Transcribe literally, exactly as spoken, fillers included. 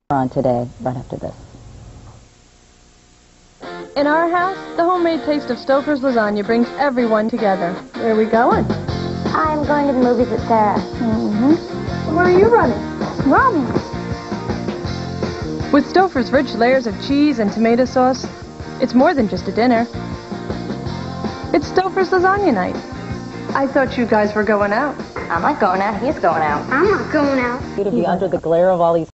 On today, right after this. In our house, the homemade taste of Stouffer's lasagna brings everyone together. Where are we going? I'm going to the movies with Sarah. Mm-hmm. Where are you running? Robbie. With Stouffer's rich layers of cheese and tomato sauce, it's more than just a dinner. It's Stouffer's lasagna night. I thought you guys were going out. I'm not going out. He's going out. I'm not going out. You to be under the glare of all these